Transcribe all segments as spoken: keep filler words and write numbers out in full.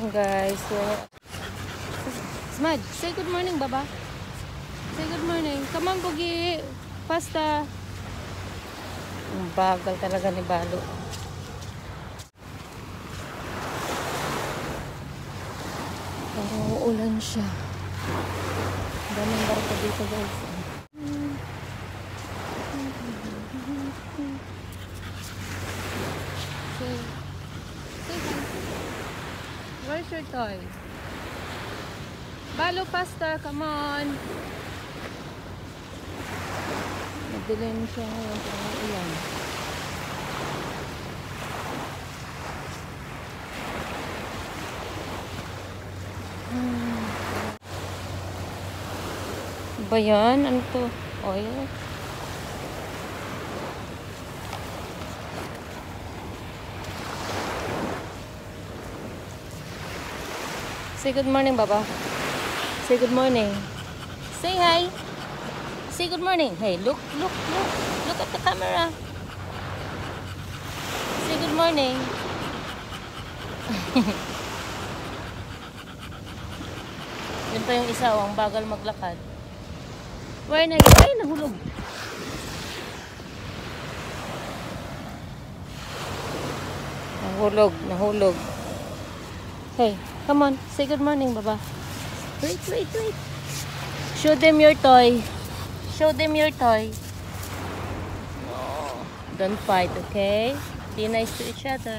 morning, guys. So, Smudge, say good morning, Baba. Say good morning. Come on, Bugi. Pasta. Ang bagal talaga ni Balo. Parang uulan siya. Daming barko dito, guys. Say, say hi. Where's your toy? Balo, pasta, come on. Madilim siya ngayon, parang ulan. Hmm. Ba yan? Ano to? Oil? Say good morning, Baba. Say good morning. Say hi. Say good morning. Hey, look, look, look. Look at the camera. Say good morning. Yun pa yung isa, ang bagal maglakad. Where na? Ay, nahulog. Nahulog, nahulog. Hey, come on. Say good morning, Baba. Wait, wait, wait. Show them your toy. Show them your toy. No, don't fight, okay? Be nice to each other.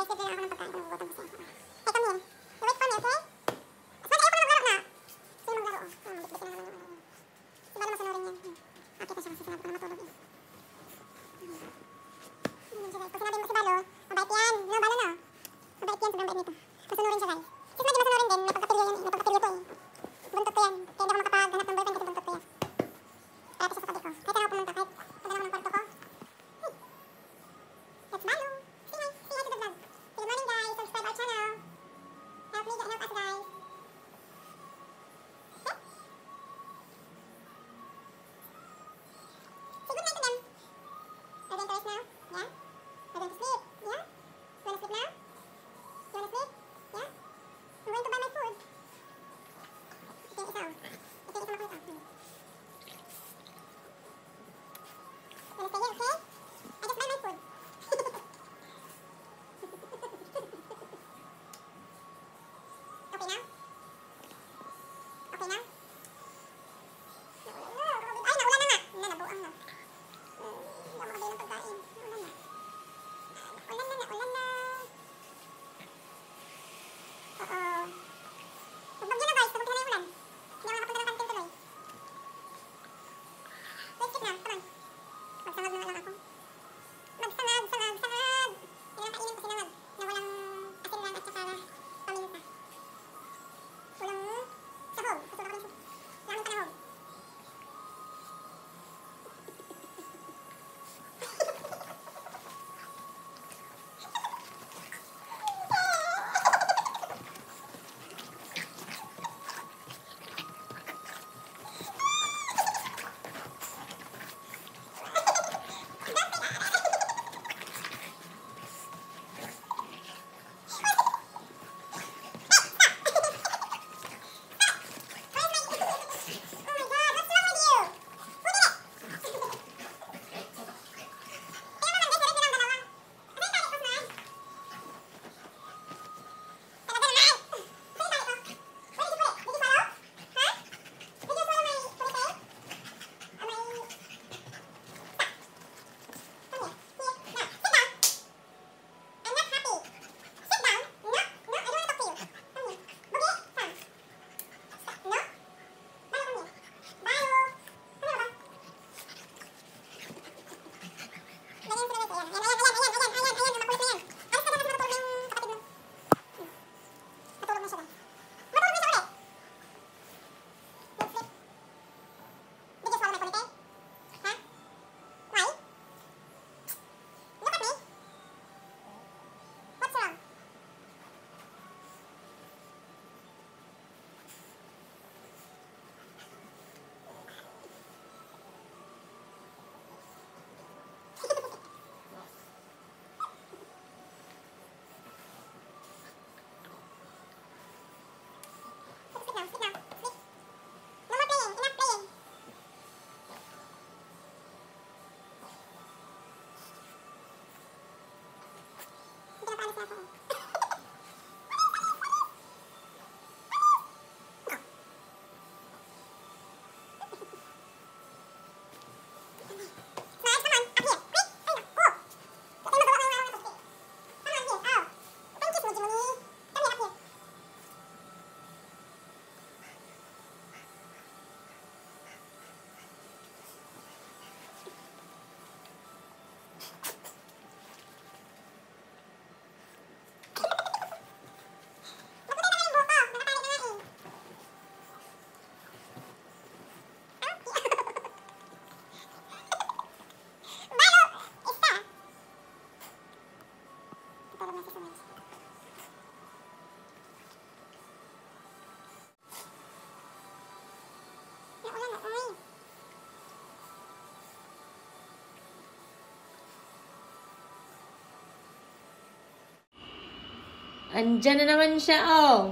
Andyan na naman siya, oh.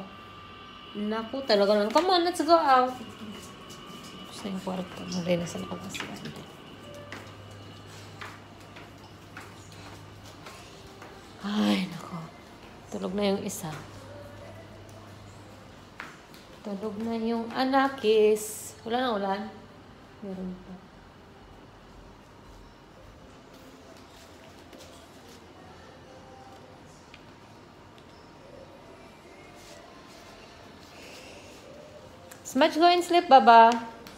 Naku, talaga naman. Come on, let's go out. Gusto yung kwarto. Malay na sa labas. Ay, naku. Tulog na yung isa. Tulog na yung anakis. Wala na ulan? Meron pa. Smudge, go and sleep, Baba.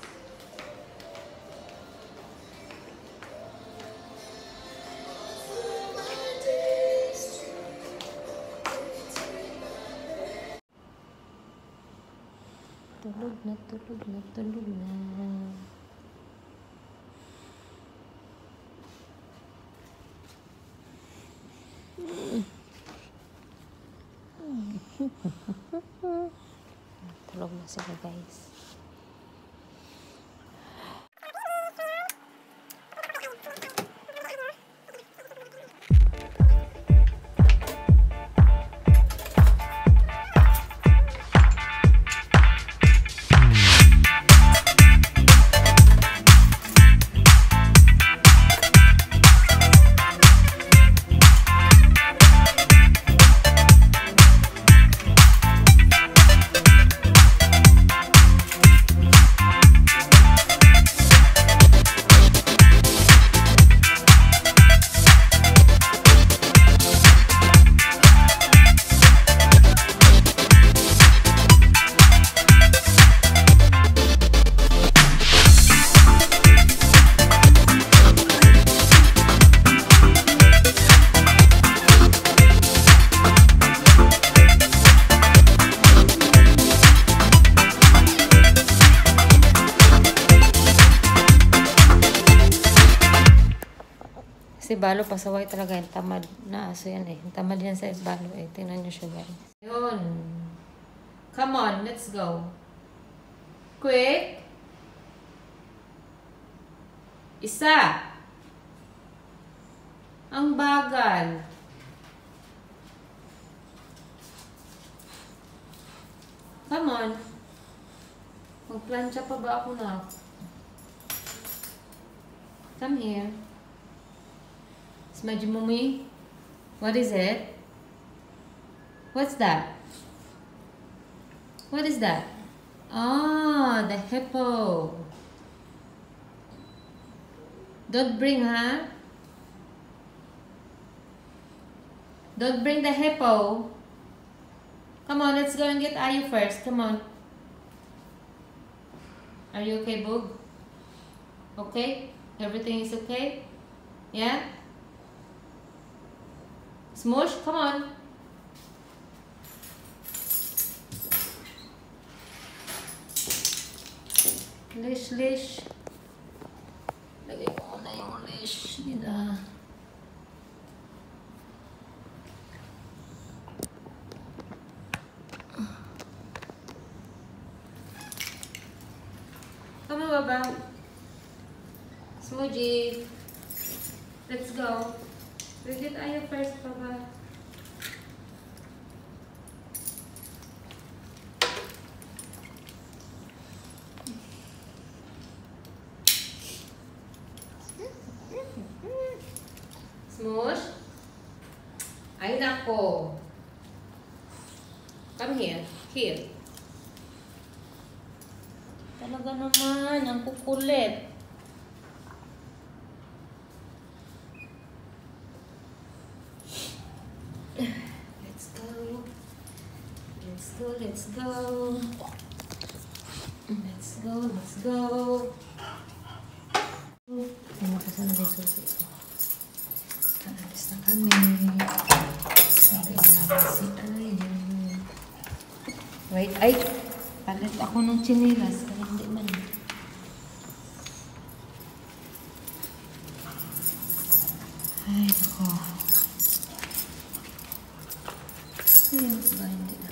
Tulog na, tulog na, tulog na. Tulog na sila, guys. Si Balo, pasaway talaga yung tamad na aso yan eh. Yung tamad yan sa Balo eh. Tingnan nyo siya, guys. Yun. Come on, let's go. Quick. Isa. Ang bagal. Come on. Magplansya pa ba ako na? Come here. Smudge Mummy, what is it? What's that? What is that? Ah, the hippo. Don't bring, huh? Don't bring the hippo. Come on, let's go and get Ayu first. Come on. Are you okay, Boog? Okay? Everything is okay? Yeah? Smush, come on. Lish, lish. Lagay ko na yung lish nila. Come on, Baba. Smudgy. Let's go. We get Ayu first, Papa. Smush. Ay, nako. Come here. Here. Talaga naman, ang kukulit. Let's go. Let's go, let's go. Ano ka sana din susi ko? Kaalis na kami. Sabi na si Ayu. Wait, ay! Palit ako ng chinilas. Kaya hindi man. Ay, ako. Ayun, ba hindi naman.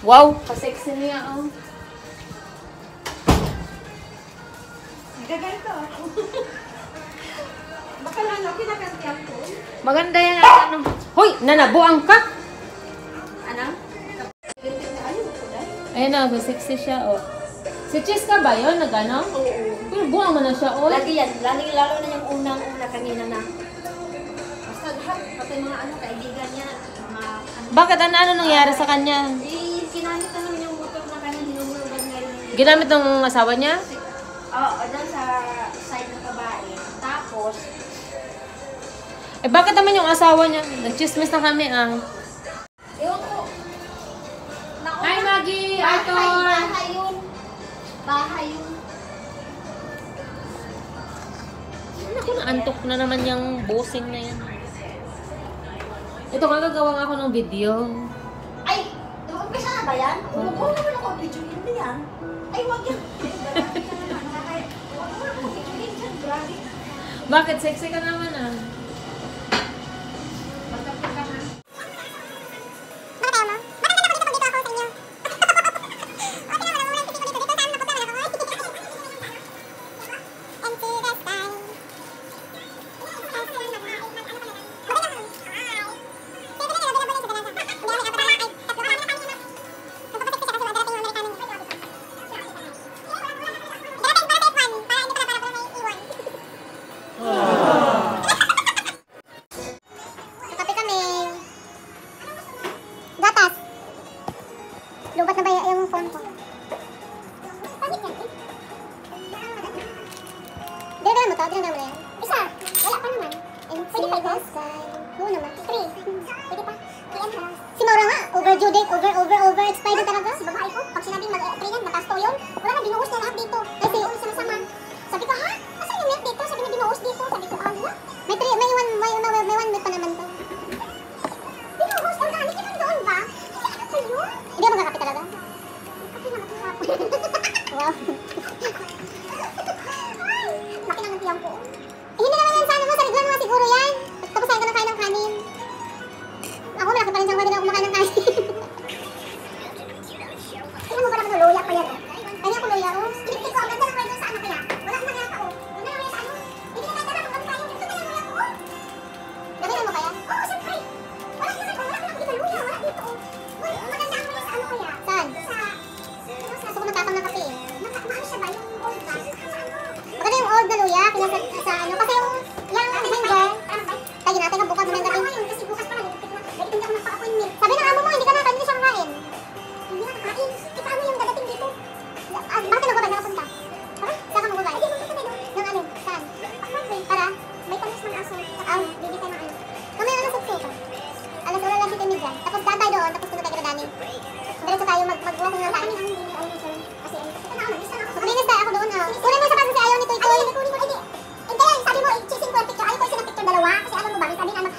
Wow, ka-sexy niya, oh. Nagagalito ako. Baka lang ako pinakantiyan ko. Maganda yan, ano. Hoy, nanabuang ka! Ano? Ayun ko dahil. Ayun na, sexy siya, oh. Si Chis ka ba yun, nag-ano? Oo. Pero buwang mo na siya, oh. Lagi yan. Lalo, lalo na yung unang-una kanina na. Basta lahat, pati mga ano, kaibigan niya. Mga ano. Bakit? Ano, ano nangyari sa kanya? Eh, kinamit na naman yung motor na kanya, hinumurugan ngayon. Ginamit ng asawa niya? Oo, doon sa side ng babae. Tapos, Eh, bakit naman yung asawa niya? Nag-chismis na kami, ah. ewan ko. Nauna- Hi, Maggie! Bahay, Arthur! bahay yun. Bahay yun. Naku, naantok na naman yung bossing na yan. Ito, kagagawa nga ako ng video. Ay, umpisa na ba yan? Huwag mo naman ako video yun yan. Ay, huwag yan. Grabe ka naman. Nakakaya. Huwag mo naman ako video yun yan. Grabe. Bakit? Sexy ka naman, ah. Magkapit ka na. Lubat na ba yung phone ko? Dinadala mo to? Dinadala mo na yan? Isa! Wala pa naman. Pwede pa ito? Oo naman. Three. Pwede pa. Si Maura nga, overdue date, over, over, over, expired na talaga. Si babae ko, pag sinabing mag-three yan, nakasto yun. Wala na, binuhos na lahat dito. Kasi yung sama-sama. Sabi ko, ha? Asan yung net dito? Sabi na binuhos dito. Sabi ko, ala. May three, may one, may, may, may one week pa naman to. Binuhos, ang dami ka doon ba? Hindi ka yun? Hindi ako magkakape talaga. Kape na matahapon. Wow. Ay, laki na ng tiyang ko. Eh, hindi naman yan sana mo, sa liglan mo siguro yan. Tapos sa'yo ka na kain ng kanin. Ako, malaki pa rin siyang hindi ako kumakain ng kanin. Tingnan mo, parang luya pa yan. Kanya ako luya, oh. Pinipit ko, ang ganda ng kwento sa ano kaya. Wala akong nagyaka, oh. Ganda ng luya sa ano. Hindi na tayo kung kami kain. Ito na luya ko, oh. Gaminan mo kaya? Oo, siyempre. Wala naman, wala akong nakikita luya. Wala dito, oh. Uy, maganda ang luya sa ano kaya. Saan? Sa... Gusto ko nagtatang ng kape eh. Maano siya ba? Yung old ba? Sa ano? Maganda yung old na luya, kaya sa, sa ano. Kasi yung, yung messenger, tayo natin ang bukas. Maganda rin. Kasi bukas pa lang, hindi ako nagpa-appointment. Sabi ng amo mo, hindi ka na, hindi siya kain. Hindi na nakain. Eh, paano yung dadating dito? Ah, bakit nagbabay na napunta? Para? Saan ka magbabay? Ay, di mo na doon. Ng alin? Saan? Para? May tamis ng aso. Ah, bibig tayo ng ano. Kamaya na sa suka. Alas wala lang si Timidya. Tapos daan tayo doon, tapos punta tayo kay Dani. Diretso tayo, mag-walking lang tayo. Maglinis tayo ako doon, ah. Kunin mo sa kasi ayaw ni Toy Toy. Kunin mo, hindi. Hindi, sabi mo, choosing for picture. Ayaw ko isa ng picture dalawa. Kasi alam mo ba, may sabi nga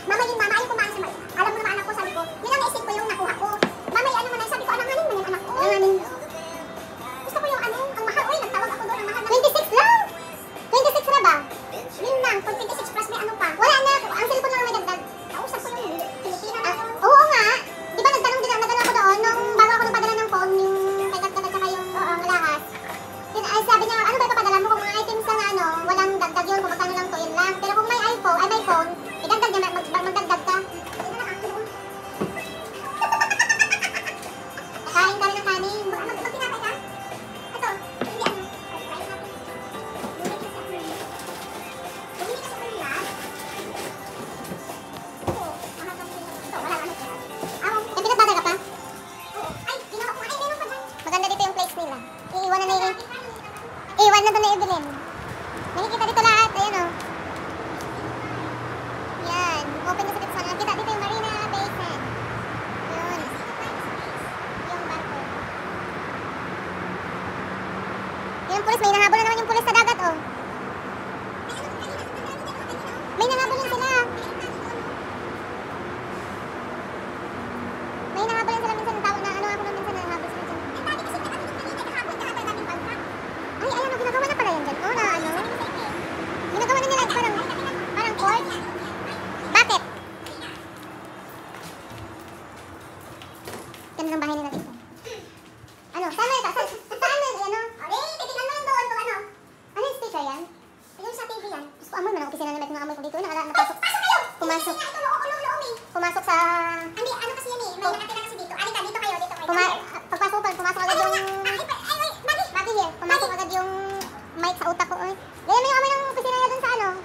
pumasok. Ito, loob-loob eh. Pumasok sa... Hindi, ano kasi yan eh. May nakatira kasi dito. Alika, dito kayo, dito kayo. Puma, pagpasok ko, pumasok agad yung... Ay, ay, ay, Magi! Magi here, pumasok agad yung mic sa utak ko. Eh. Ganyan mo yung amoy ng opisina na dun sa ano.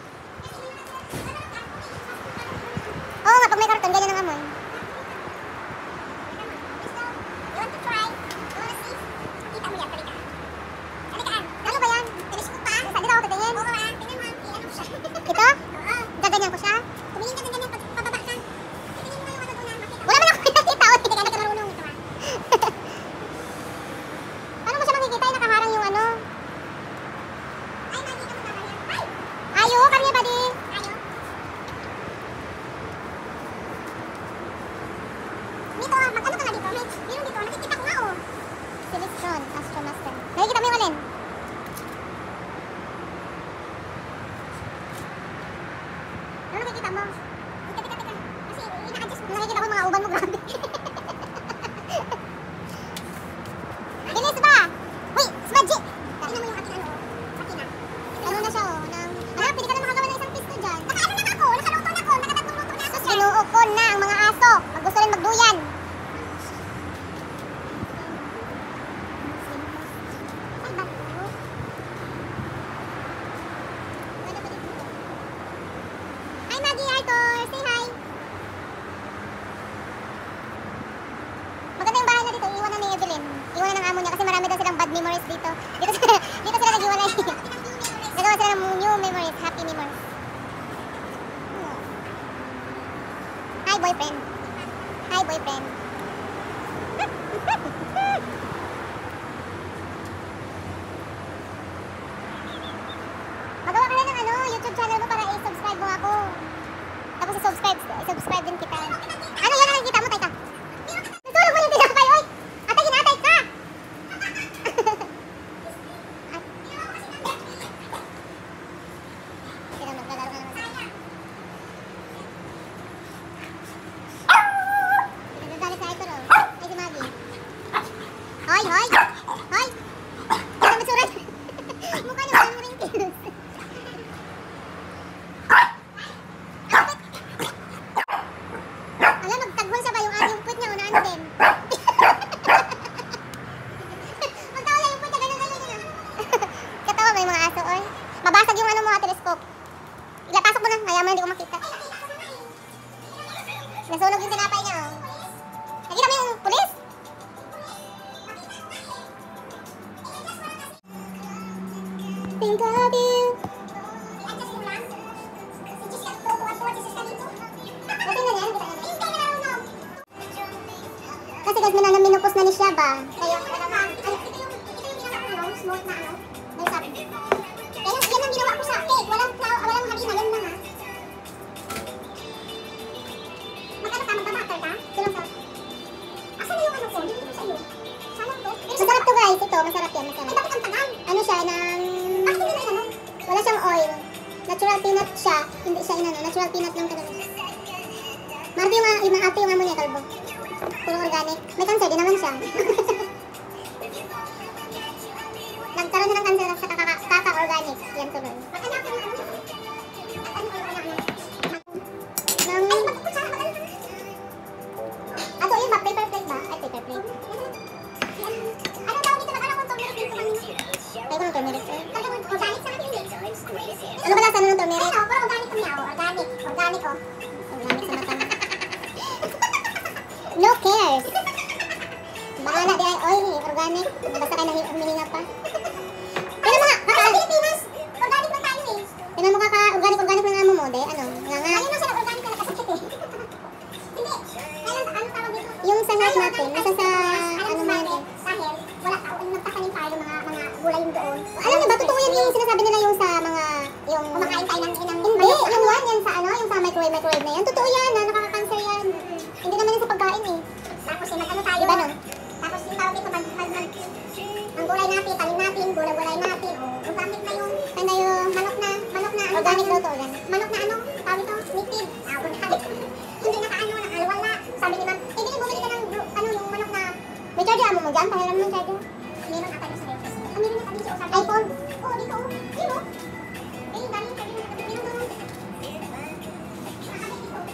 Oo nga, pag may karton, ganyan ang amoy. You want to try? You want to see? Kita mo yan, halika. Halika, Ann. Ano ba yan? Teleskop pa? Saan dito ako titingin? Oo, ah. Tingnan mo, eh, ano siya? Ito? Oo. Gaganyan ko siya? Tumingin ka na ganyan, pag- pababa ka. Tingin mo yung ano doon, ah, makita. Wala man ako nakikita. Oh. Hindi ka na marunong ito, ah. Paano mo siya makikita? Ay, nakaharang yung ano. Ay, Magi, ka mo Ay! Ayo, kami ba di? Ayaw. Dito, ah, mag-ano ka nga dito? May, meron dito, nakikita ko nga, oh. Silistron, Astromaster. Nakikita mo yung alin? Ano nakikita mo? Teka, teka, teka. Kasi, ina-adjust mo. Nakikita ko yung mga uban mo, grabe. Bilis ba? Uy, smudgy! Tingnan mo yung ating ano, makina. Ano na siya, oh? Nang... Anak, pwede ka na makagawa ng isang pisto dyan. Naka-ano na ako, nakaluto na ako, nakatatlong luto na ako Sus, dyan. binuo ko na ang mga aso. Mag gusto rin magduyan. Ay, bago. Ano ba dito? Hi, Maggie, Arthur. Say hi. Maganda yung bahay na dito. Iwan na ni Evelyn. Iwan na ng amo niya kasi marami daw silang bad memories dito. Dito, dito sila nag-iwalay. Nagawa sila ng new memories, happy memories. Hi, boyfriend. Hi, boyfriend. Magawa ka rin ng ano, YouTube channel mo para i-subscribe mo ako. Tapos i-subscribe, i-subscribe din kita. Ano yan ang nakikita mo, Tayka? Natulog mo yung tinapay, oy! Atay, hinatay ka! At... Sila maglalaro na naman sila. Nagagalit sa Arthur, oh. Ay, si Maggie. Hoy, hoy! Hoy! Ano ba surat? Mukha niya walang wrinkles. Alam, magtagwan siya ba yung yung puwit niya o naano din? Magtawa lang yung puwit niya, ganun-ganun niya. Katawa ba yung mga aso, oy? Mabasag yung ano mo, ah, telescope. Ila, pasok mo na. Kaya mo na hindi ko makita. Nasunog yung tinapay niya, oh. Nakita mo yung pulis? Think of you. I-adjust mo lang. Si Jessica, tutuwa po, si Jessica dito. Kasi na yan, kita Eh, hindi ka na marunong. Kasi guys, minanam-minupos na ni siya ba? Kaya, wala na. Ay, ito yung, ito yung ginawa ko, no? Smooth na ano. May sabi. Yan ang, yan ang ginawa ko sa cake. Walang, flour- walang harina, yan lang, ha. Magkano ka? Magbabatter ka? Tulong sa... Asan na yung ano ko? Hindi ko sa iyo. Sana to. Pero sa Masarap to guys, ito, masarap yan, Ay, masarap. bakit ang tagal? Ano siya, ng... Bakit hindi na ano? Wala siyang oil. Natural peanut siya. Hindi siya inano. Natural peanut lang talaga. Marami yung, yung ate yung amo niya, kalbo. Puro organic. May cancer din naman siya. Nagkaroon siya ng cancer sa kaka- kaka-organic. Yan tuloy. Maghanapin mo ano? At ano, ano, ano, ano? Nang... Ay, magkukutsara ba kayo? Ato yun ba? Paper plate ba? Ay, paper plate. Ano daw dito? Akala ko turmeric dito kanina. Ay, ko ng turmeric. eh. Akala ko organic sa kanila. Ano ba lasa na ng turmeric? Ayun, oh, pero organic kami ako. Organic. Organic, oh. Organic sa mata mo. No cares. Bahala di ay oil eh. Organic. Basta kayo nahi- humihinga pa. Pero mga Ay, sa kaka... Pilipinas, organic lang tayo eh. Tingnan mo kaka-organic-organic ng amo mo, de. Ano? Nga nga. Ayun lang siya organic na nakasakit eh. Hindi. Kailan, ano tawag dito? Yung sa hat natin, nasa sa... Alam Ano mo mo bakit? yan eh. Dahil wala tao, nagtatanim tayo mga mga gulay yung doon. Alam niyo ba, totoo yan yung sinasabi nila yung sa mga... Yung... Kumakain tayo ng inang Hindi, yung one, yan sa ano, yung sa microwave, microwave na yan. Totoo yan, na nakaka-cancer yan. Hindi naman yan sa pagkain eh. Tapos eh, mag-ano tayo. Diba no? Tapos yung tawag dito, mag, mag, mag, ang gulay natin, tanim natin, gulay-gulay natin. Oh, ang gamit na yung, Ano yung... manok na, manok na, ano Organic tawag daw yun? to, organic. Manok na ano, tawag ito, native. Ah, organic. Hindi nakaano, nakalwala. Sabi ni ma'am, eh, hindi bumili ka ng, bro- ano, nung manok na, May charger amo mo dyan, pahiram mo ng charger. meron ata yung sa ref. Ah, meron na tayo sa iPhone. Oo, dito, oh. Yun, oh. Eh, yung dami yung sabi mo, meron doon.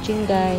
watching, guys.